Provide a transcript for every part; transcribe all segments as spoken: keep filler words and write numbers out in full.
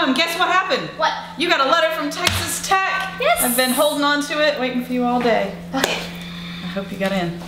Um, guess what happened? What? You got a letter from Texas Tech. Yes. I've been holding on to it, waiting for you all day. Okay. I hope you got in.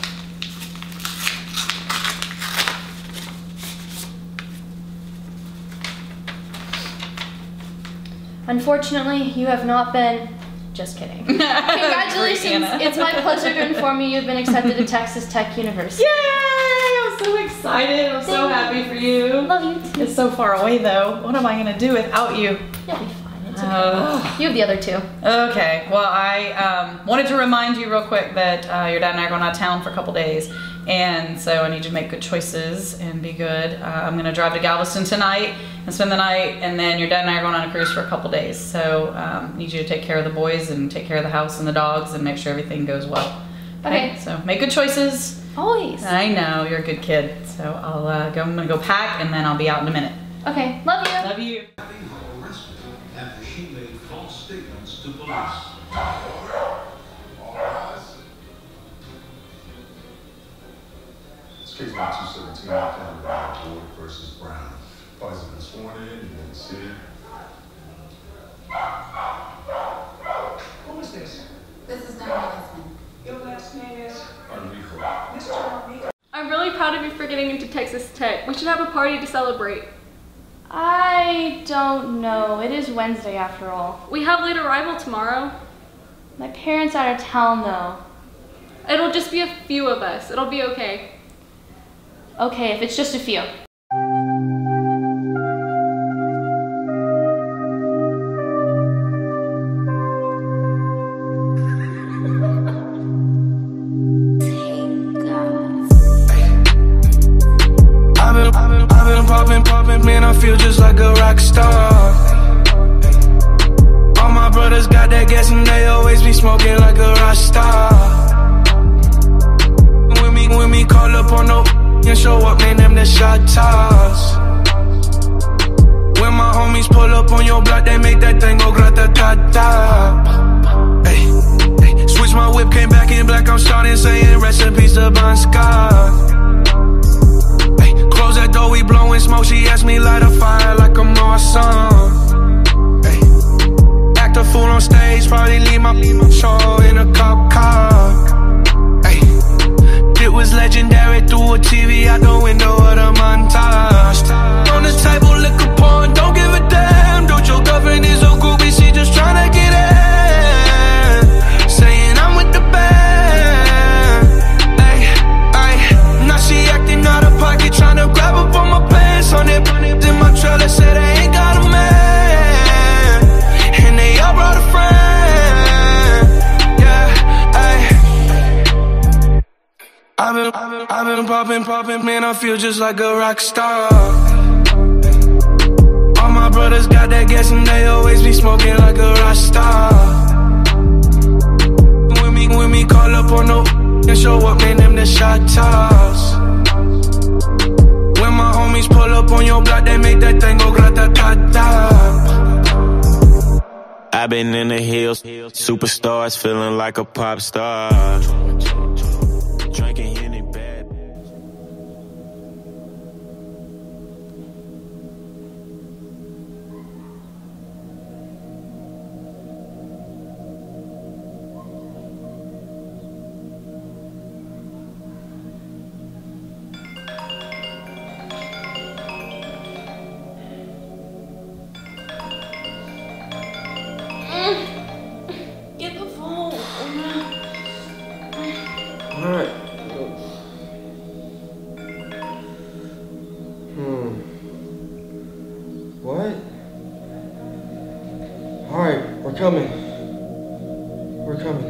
Unfortunately, you have not been. Just kidding. Congratulations. It's my pleasure to inform you you've been accepted to Texas Tech University. Yay! I'm so excited. I'm so happy for you. Love you too. It's so far away though. What am I gonna do without you? You'll be fine. It's okay. Uh, You have the other two. okay. Well, I um, wanted to remind you real quick that uh, your dad and I are going out of town for a couple days, and so I need you to make good choices and be good. Uh, I'm gonna drive to Galveston tonight and spend the night, and then your dad and I are going on a cruise for a couple days. So um, need you to take care of the boys and take care of the house and the dogs and make sure everything goes well. Okay. So make good choices. Always. I know you're a good kid. So I'll uh, go. I'm gonna go pack, and then I'll be out in a minute. Okay. Love you. Love you. Arrested after she made false statements to police. This case by two seventeen, County Line Board versus Brown. Parties have been sworn in, you can see it. Who is this? This is not my husband. Your last name is? Armijo. Mister Armijo. I'm really proud of you for getting into Texas Tech. We should have a party to celebrate. I don't know. It is Wednesday after all. We have late arrival tomorrow. My parents are out of town though. It'll just be a few of us. It'll be okay. Okay, if it's just a few. Poppin', poppin', man, I feel just like a rock star. All my brothers got that gas and they always be smoking like a rock star. When me, when me call up on no and show up, man, them the shot toss. When my homies pull up on your block, they make that thing go grata-ta-ta. Hey, hey, switch my whip, came back in black, I'm starting saying rest in peace to Bon Scott. Close that door, we blowing smoke. She asked me light a fire like a Marsan. Hey. Act a fool on stage, probably leave my show in a cop car. Hey. It was legendary through a T V out the window of the montage. On the table, liquor porn, don't give a damn. Don't your girlfriend is a groupie, she just tryna get in. Saying I'm with the band. Hey, hey. Now she acting out of pocket, tryna grab up on my pants. On it, in my trailer, said they ain't got a man, and they all brought a friend. Yeah, ayy. I've been, I've been, I've been poppin', poppin', man, I feel just like a rock star. All my brothers got that gas and they always be smoking like a rock star. When me, when me call up on no and show up, man, them the shot toss. When my homies pull up on your block, they make that thing go grata-ta-ta. I've been in the hills, superstars, feeling like a pop star. Drinking Henny bad. Get the phone. Alright. Hmm. What? Alright, we're coming. We're coming.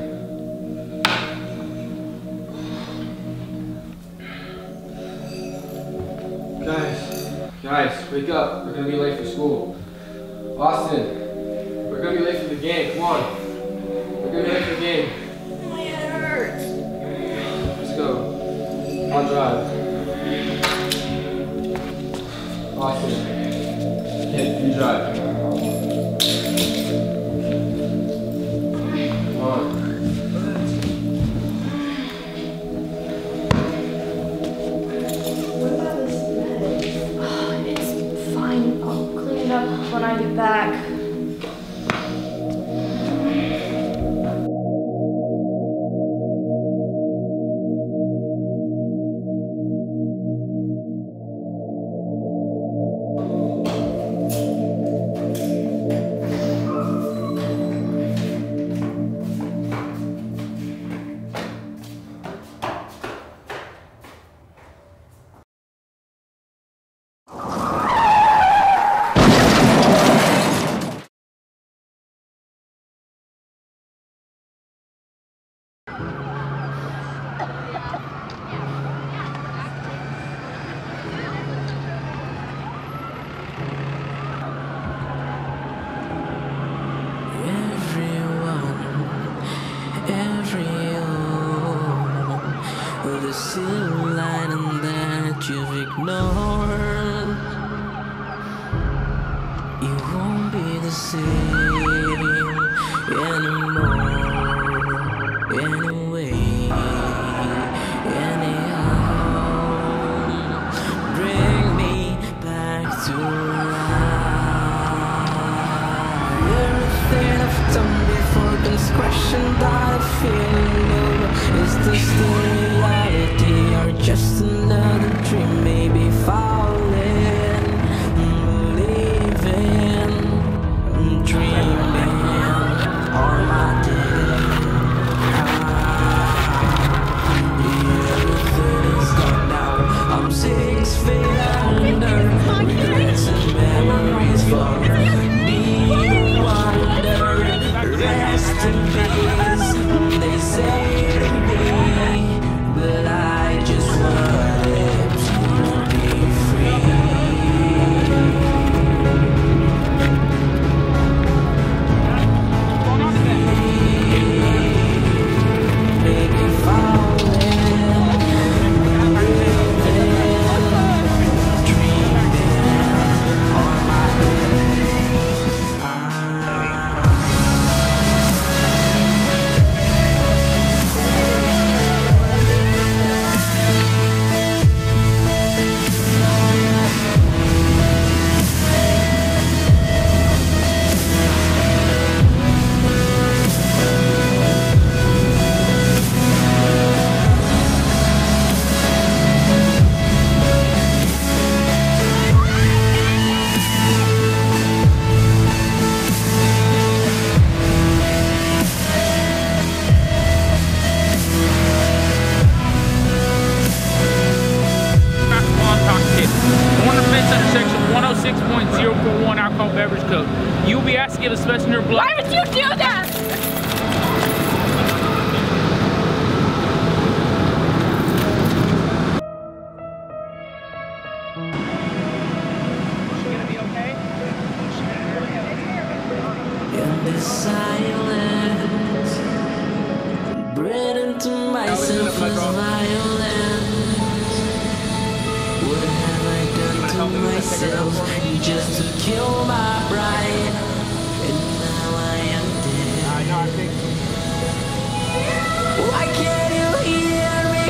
Guys, guys, wake up. We're gonna be late for school. Austin, we're gonna be late for the game. Come on. We're gonna be late for the game. My head hurts. Let's go. I'll drive. Austin. Kid, you drive. Come on. It's fine. I'll clean it up when I get back. the silver lining that you've ignored. You won't be the same anymore. Anyway, anyhow, bring me back to life. Everything I've done before comes crashing down. I feel is this the reality or just another dream? Maybe falling, believing, dreaming, or my day. Everything is gone now. I'm six feet under. Regrets and memories for me wonder. Rest in peace, they say to me, but I just wanted to be free. Maybe falling, dreaming on my one oh six point oh four one alcohol beverage code. You will be asked to give a specimen of blood. Why would you do that? in this silence, breathing to myself is violence. What have I done to myself just to kill my bride? And now I am dead. Why can't you hear me?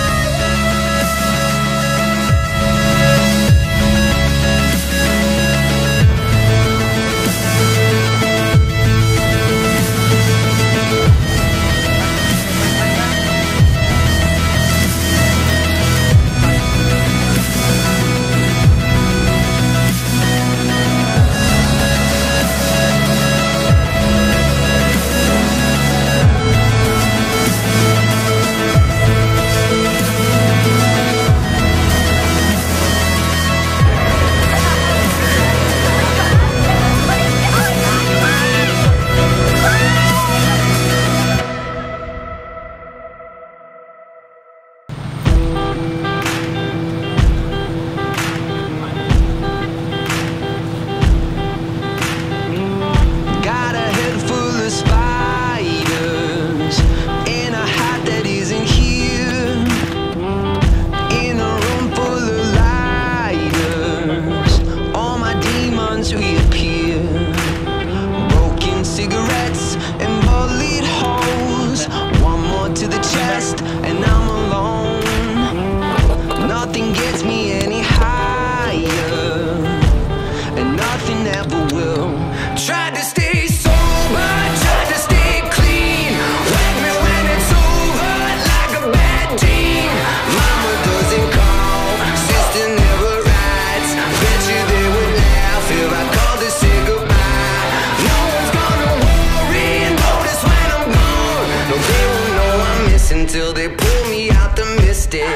Until they pull me out the mystic.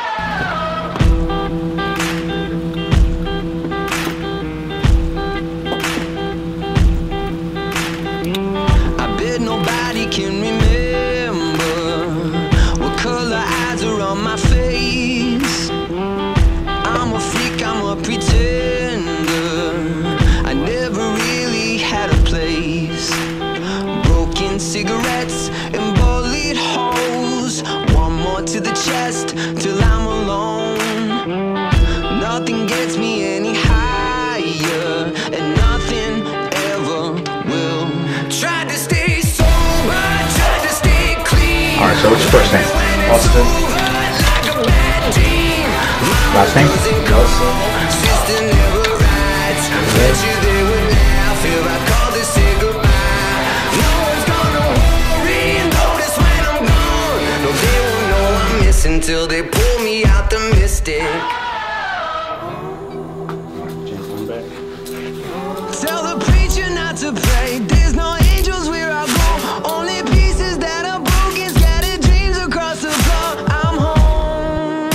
I bet nobody can remember what color eyes are on my face. I'm a freak, I'm a pretender. I never really had a place. Broken cigarettes and bullet holes. One more to the chest till I'm alone. Nothing gets me any higher, and nothing ever will. Tried to stay sober, tried to stay clean. Alright, so what's your first name? Austin. Last name? Sister never rides. Bet you they would laugh if I called to say goodbye. No one's gonna worry and notice when I'm gone. No, they won't know I'm missing till they pull me out the mystic. Tell the preacher not to pray. There's no angels where I go. Only pieces that are broken, scattered dreams across the floor. I'm home.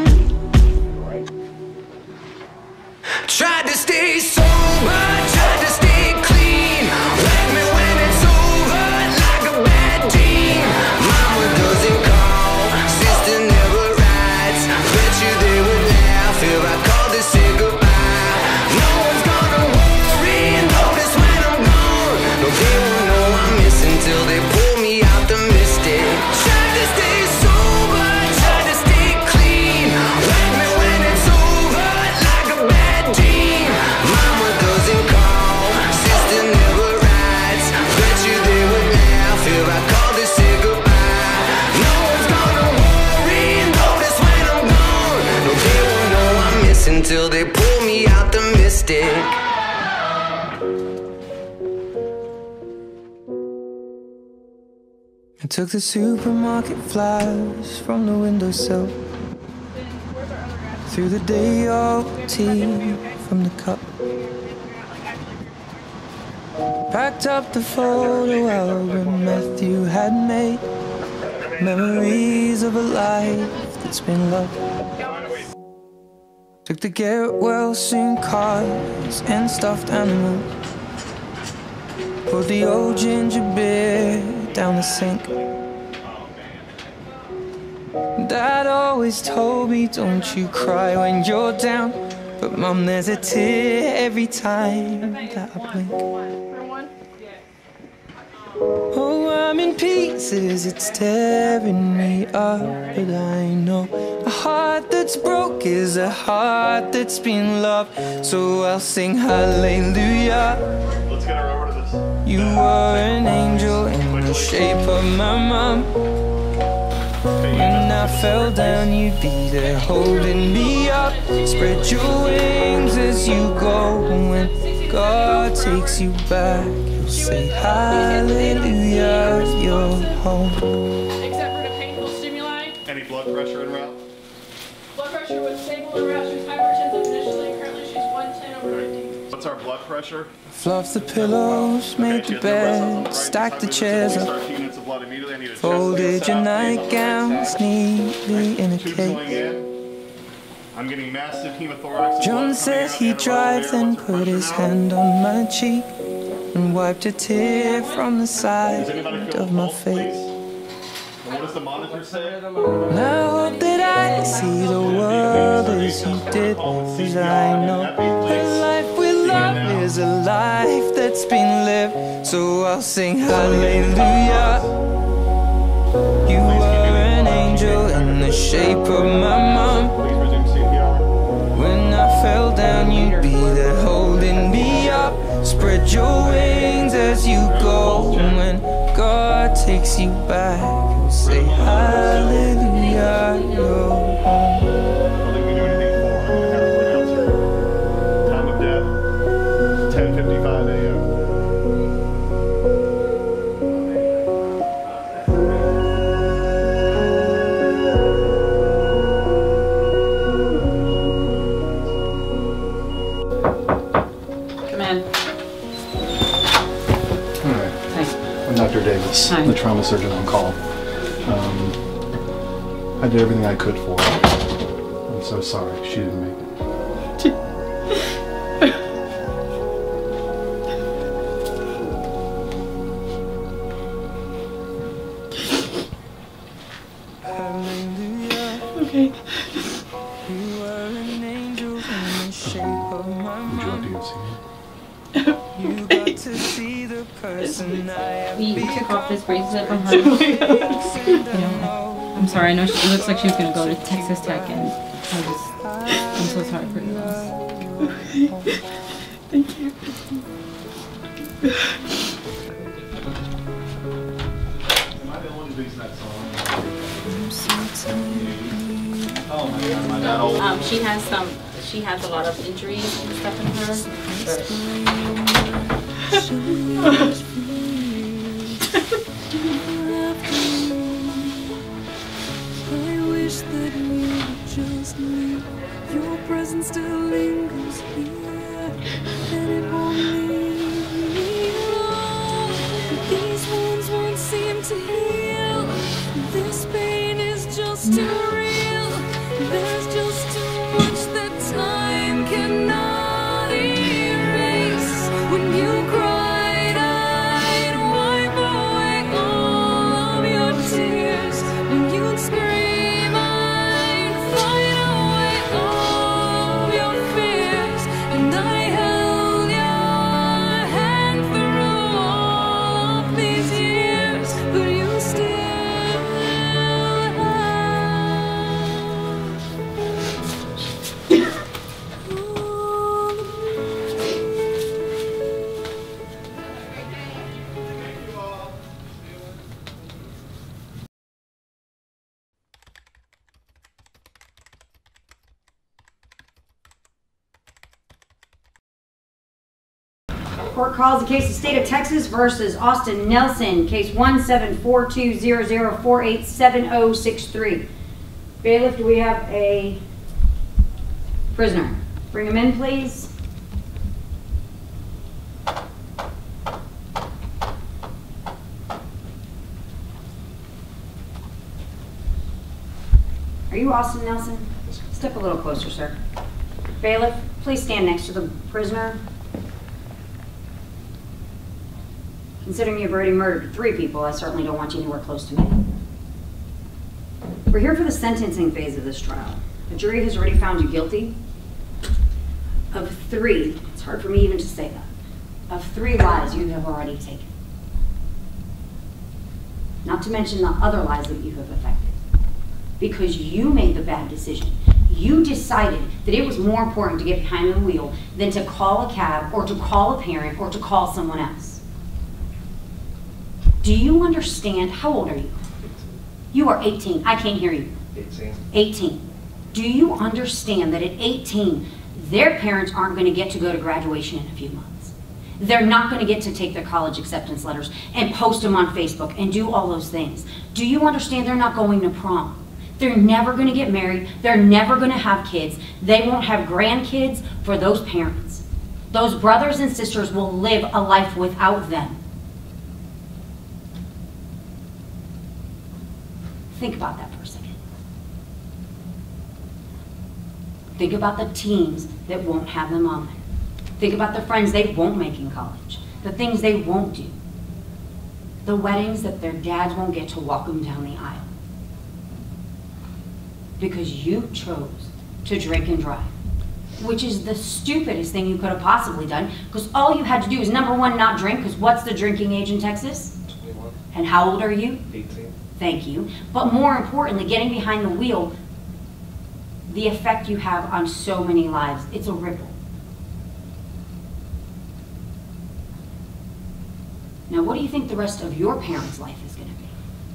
Tried to stay sober, tried to stay clean. Wake me when it's over, like a bad dream. Mama doesn't call, sister never writes. Bet you they would laugh if I called to say goodbye. No one's gonna worry and notice when I'm gone. No, they won't know I'm missing till they pull me out the mystic. Tried to stay sober, tried to stay clean. Wake me when it's over, like a bad dream. Mama doesn't call, sister never writes. Bet you they would laugh if I called to say goodbye. No one's gonna worry and notice when I'm gone. No, they won't know I'm missing till they pull me out the mystic. I took the supermarket flowers from the windowsill. Threw the day old tea from the cup. Packed up the photo album Matthew had made. Memories of a life that's been loved. Took the get well soon cards and stuffed animals. Poured the old ginger beer down the sink. Dad always told me, don't you cry when you're down. But Mum, there's a tear every time that I blink. Oh, I'm in pieces, it's tearing me up. But I know a heart that's broke is a heart that's been loved. So I'll sing hallelujah. Let's get her over to this. You were an angel in the shape of my mom. When I fell down, you'd be there holding me up. Spread your wings as you go. And when God takes you back, you'll say hallelujah, you're home. Except for the painful stimuli. Any blood pressure en route? Blood pressure was stable en route. She was hypertensive initially. Currently she's one ten over fifty. What's our blood pressure? Fluff the pillows, made the bed, stacked the chairs up. Folded your nightgowns neatly in a cake. I'm getting massive hemothorax. John said he'd drive, then put his hand on my cheek and wiped a tear from the side of my face. What does the monitor say? And I hope that I see the world as you did, cause I know that life with love is a life that's been lived. So I'll sing hallelujah. You were an angel in the shape of my mom. When I fell down, you'd be there holding me up. Spread your wings as you go. And when God takes you back, you'll say hallelujah, you're home. Time of death, ten fifty-five a m Doctor Davis, Hi. the trauma surgeon on call. Um, I did everything I could for her. I'm so sorry she didn't make it. Okay. Would you like to get seen? You got to see the person I am. We took off his bracelet from her. Oh my God. Yeah. I'm sorry, I know she, it looks like she was going to go to Texas Tech, and I just, I'm so sorry for your loss. Thank you. Am I the one who thinks that song? Oh my god, my dad always. Um, she has some, she has a lot of injuries and stuff in her, but I wish that we would just leave. Your presence still lingers here, and it won't leave me alone. These wounds won't seem to heal. This pain is just too real. There's just too much that time cannot erase. When you cried, I'd wipe away all of your tears. When you'd scream, I'd fight away all of your fears. And I held your hand through all of these years, but you still Court calls the case of State of Texas versus Austin Nelson, case one seven four two zero zero four eight seven zero six three. Bailiff, do we have a prisoner? Bring him in, please. Are you Austin Nelson? Step a little closer, sir. Bailiff, please stand next to the prisoner. Considering you've already murdered three people, I certainly don't want you anywhere close to me. We're here for the sentencing phase of this trial. The jury has already found you guilty of three, it's hard for me even to say that, of three lies you have already taken. Not to mention the other lies that you have affected. Because you made the bad decision. You decided that it was more important to get behind the wheel than to call a cab or to call a parent or to call someone else. Do you understand? How old are you? You are eighteen. I can't hear you. eighteen. eighteen. Do you understand that at eighteen, their parents aren't going to get to go to graduation in a few months? They're not going to get to take their college acceptance letters and post them on Facebook and do all those things. Do you understand they're not going to prom? They're never going to get married. They're never going to have kids. They won't have grandkids for those parents. Those brothers and sisters will live a life without them. Think about that for a second. Think about the teams that won't have them on there. Think about the friends they won't make in college. The things they won't do. The weddings that their dads won't get to walk them down the aisle. Because you chose to drink and drive. Which is the stupidest thing you could have possibly done. Because all you had to do is, number one, not drink. Because what's the drinking age in Texas? twenty-one. And how old are you? eighteen. Thank you. But more importantly, getting behind the wheel, the effect you have on so many lives, it's a ripple. Now, what do you think the rest of your parents' life is going to be?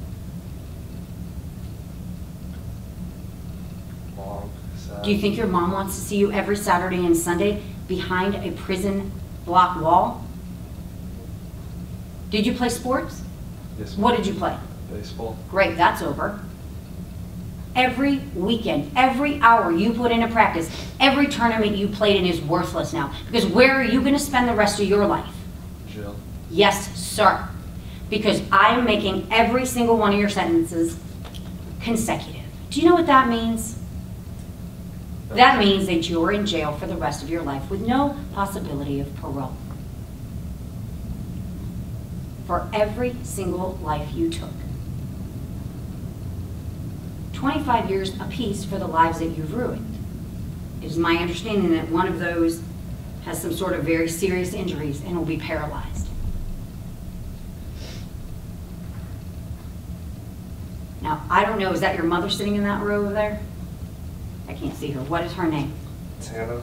Long, sad. Do you think your mom wants to see you every Saturday and Sunday behind a prison block wall? Did you play sports? Yes, ma'am. What did you play? Baseball. Great, that's over. Every weekend, every hour you put into practice, every tournament you played in is worthless now. Because where are you going to spend the rest of your life? Jail. Yes, sir. Because I am making every single one of your sentences consecutive. Do you know what that means? That means that you're in jail for the rest of your life with no possibility of parole. For every single life you took. twenty-five years apiece for the lives that you've ruined. It is my understanding that one of those has some sort of very serious injuries and will be paralyzed. Now, I don't know, is that your mother sitting in that row over there? I can't see her. What is her name? Tana.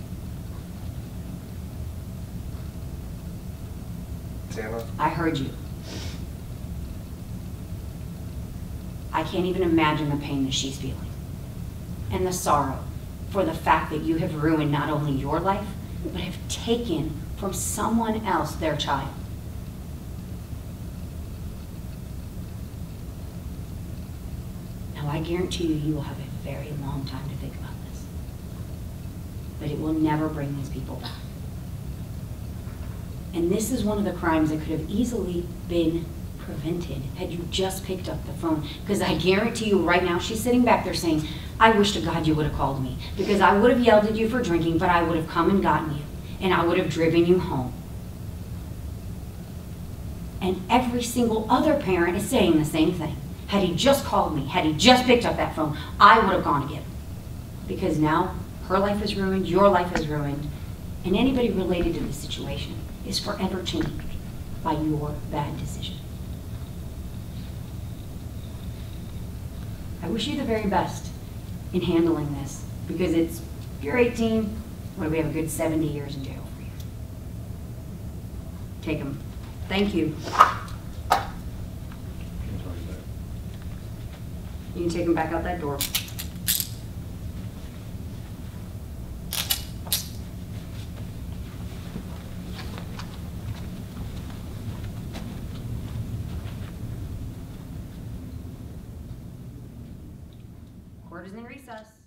Tana. I heard you. I can't even imagine the pain that she's feeling and the sorrow for the fact that you have ruined not only your life, but have taken from someone else their child. Now, I guarantee you, you will have a very long time to think about this, but it will never bring these people back. And this is one of the crimes that could have easily been prevented had you just picked up the phone. Because I guarantee you right now, she's sitting back there saying, I wish to God you would have called me, because I would have yelled at you for drinking, but I would have come and gotten you, and I would have driven you home. And every single other parent is saying the same thing. Had he just called me, had he just picked up that phone, I would have gone to get him. Because now her life is ruined, your life is ruined, and anybody related to the situation is forever changed by your bad decision. I wish you the very best in handling this, because it's, if you're eighteen, what do we have, a good seventy years in jail for you. Take them. Thank you. You can take them back out that door. Court is in recess.